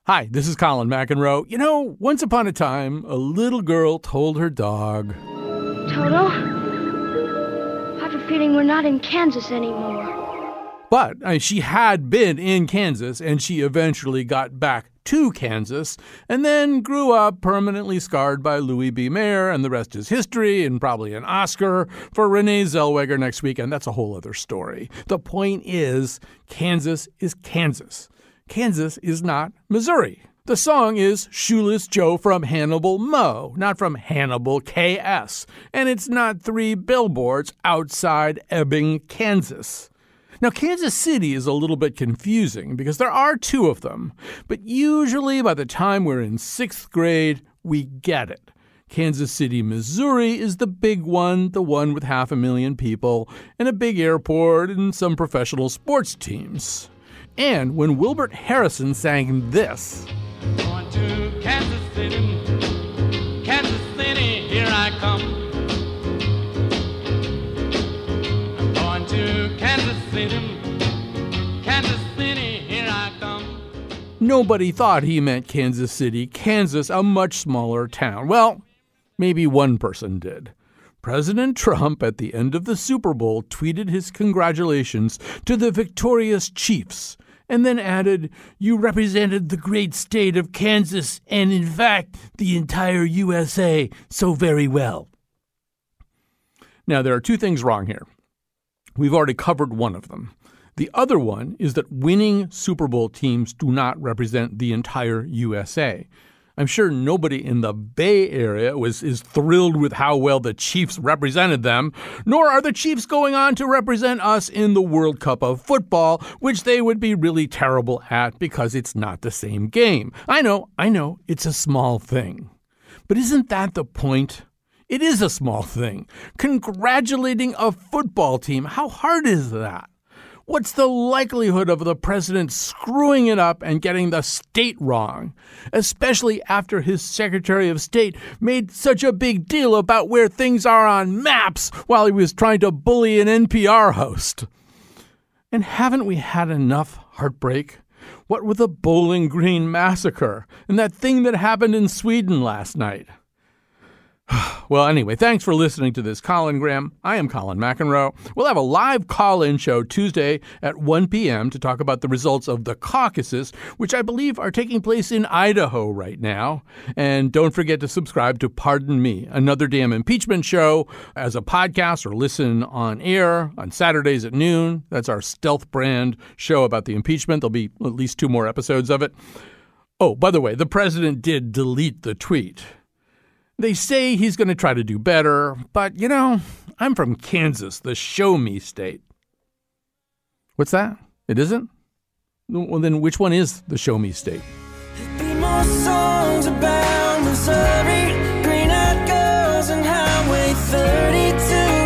Hi, this is Colin McEnroe. You know, once upon a time, a little girl told her dog, Toto, I have a feeling we're not in Kansas anymore. But she had been in Kansas, and she eventually got back to Kansas, and then grew up permanently scarred by Louis B. Mayer, and the rest is history, and probably an Oscar for Renee Zellweger next week, and that's a whole other story. The point is, Kansas is Kansas. Kansas is not Missouri. The song is Shoeless Joe from Hannibal Mo, not from Hannibal KS. And it's not 3 billboards outside Ebbing, Kansas. Now, Kansas City is a little bit confusing because there are 2 of them. But usually by the time we're in 6th grade, we get it. Kansas City, Missouri is the big one, the one with 500,000 people, and a big airport and some professional sports teams. And when Wilbert Harrison sang this, Going to Kansas City, here I come. I'm going to Kansas City, here I come. Nobody thought he meant Kansas City, Kansas, a much smaller town. Well, maybe one person did. President Trump, at the end of the Super Bowl, tweeted his congratulations to the victorious Chiefs, and then added, "You represented the great state of Kansas and, in fact, the entire USA so very well." Now, there are 2 things wrong here. We've already covered one of them. The other one is that winning Super Bowl teams do not represent the entire USA. I'm sure nobody in the Bay Area is thrilled with how well the Chiefs represented them, nor are the Chiefs going on to represent us in the World Cup of football, which they would be really terrible at because it's not the same game. I know, it's a small thing. But isn't that the point? It is a small thing. Congratulating a football team, how hard is that? What's the likelihood of the president screwing it up and getting the state wrong, especially after his Secretary of State made such a big deal about where things are on maps while he was trying to bully an NPR host? And haven't we had enough heartbreak? What with the Bowling Green massacre and that thing that happened in Sweden last night? Well, anyway, thanks for listening to this Colingram. I am Colin McEnroe. We'll have a live call-in show Tuesday at 1 p.m. to talk about the results of the caucuses, which I believe are taking place in Idaho right now. And don't forget to subscribe to Pardon Me, Another Damn Impeachment Show, as a podcast or listen on air on Saturdays at noon. That's our stealth brand show about the impeachment. There'll be at least 2 more episodes of it. Oh, by the way, the president did delete the tweet. They say he's going to try to do better, but, you know, I'm from Kansas, the show-me state. What's that? It isn't? Well, then which one is the show-me state? There'd be more songs about Missouri, green-eyed girls and Highway 32.